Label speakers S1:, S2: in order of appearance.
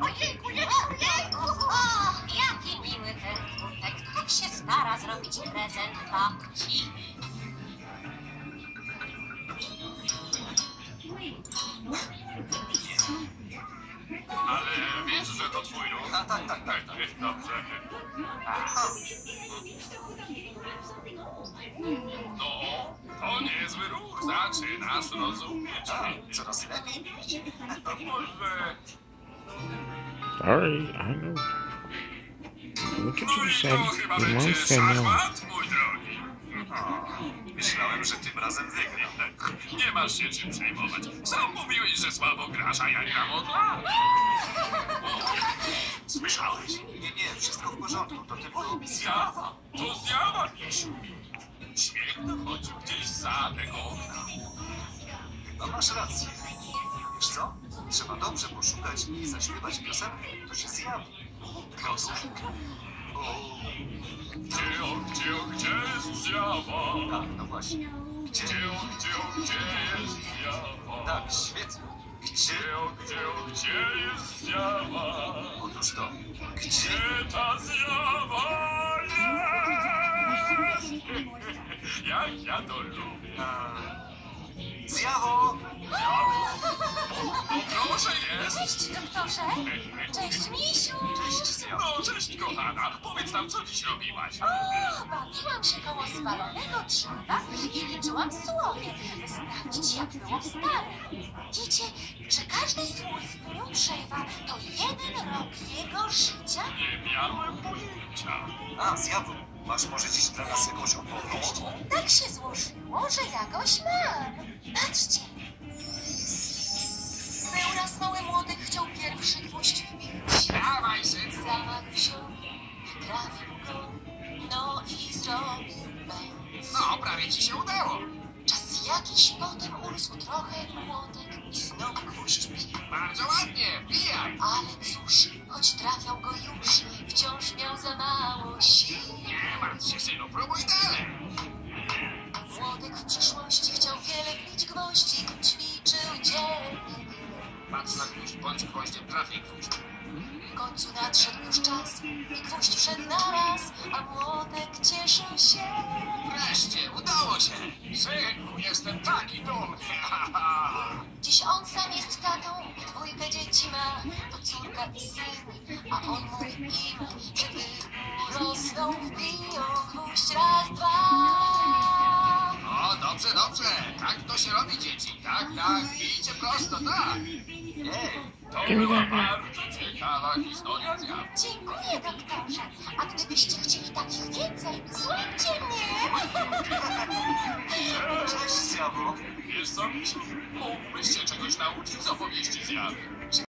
S1: Ojejku, ojejku! O, jaki miły ten kutek. Tak się stara zrobić prezent babci.
S2: Ale wiesz, że to twój ruch?
S3: A tak.
S2: Dobrze. No, to niezły ruch. Zaczynasz rozumieć.
S3: Coraz lepiej widzieć.
S2: A może...
S4: Sorry, I know. Look at
S2: No
S4: you
S2: i
S4: said.
S2: to chyba
S4: Your mom
S2: będzie
S4: said no.
S2: szachmat, mój drogi.
S3: Myślałem, że tym razem wygram.
S2: Nie masz się czym przejmować. Sam mówiłeś, że słabo grasz, a ja gram od lat.
S3: Słyszałeś? Nie, wszystko w porządku. To tylko
S2: Zjawa. To zjawa, misiu. Śmiech dochodził gdzieś za tego okna.
S3: Chyba masz rację. Wiesz co? Trzeba dobrze poszukać i zaśpiewać piosenkę. To się zjawi. Piosenkę?
S2: Gdzie jest zjawa?
S3: Tak, no właśnie. Gdzie?
S2: Gdzie jest zjawa?
S3: Tak, świetnie. Gdzie?
S2: Gdzie jest zjawa?
S3: Otóż to. Gdzie?
S2: Gdzie ta zjawa jest? Jak ja to lubię.
S3: Zjawo!
S2: No proszę jest.
S1: Cześć, doktorze. Cześć, misiu.
S3: Cześć, Zjawo.
S2: No cześć kochana. Powiedz nam, co dziś robiłaś.
S1: O, bawiłam się koło spalonego drzewa i liczyłam słowie, by sprawdzić, jak było stare. Wiecie, że każdy słój w pniu drzewa to 1 rok jego życia?
S2: Nie miałem pojęcia.
S3: Zjawo. Masz może dziś dla nas jakąś opowieść?
S1: Tak się złożyło, że jakoś mam. Patrzcie. Był raz mały młodych, chciał pierwszy gwóźdź wbić.
S2: Dawaj, syn.
S1: Zamach wziął, trafił go, no i zrobił pęd.
S2: No, prawie ci się udało.
S1: Czas jakiś potem urósł trochę młodek i znowu gwóźdź bił.
S2: Bardzo ładnie. Bijaj.
S1: Ale cóż, choć trafiał go już, wciąż miał za mało sił.
S2: Nie martw się, synu. Próbuj dalej.
S1: Młodek w przyszłości chciał wiele wbić gwoździ, ćwiczył dzień.
S2: Patrz na gwóźdź, bądź gwoździem, trafię gwóźdź.
S1: W końcu nadszedł już czas i gwóźdź wszedł na raz, a młodek cieszył się.
S2: Wreszcie, udało się. Synku, jestem taki dumny.
S1: Dziś on sam jest tatą, 2 dzieci ma, to córka i syn, a on mówi im, żeby rosną wbiją gwóźdź raz, 2.
S2: O, dobrze. Tak to się robi, dzieci. Tak. Bijcie prosto, tak. To była bardzo ciekawa historia zjawy.
S1: Dziękuję, doktorze. A gdybyście chcieli takich więcej, złapcie mnie.
S3: Cześć, Zjawo.
S2: Wiesz co, misiu? Mógłbyś się czegoś nauczyć z opowieści zjawy.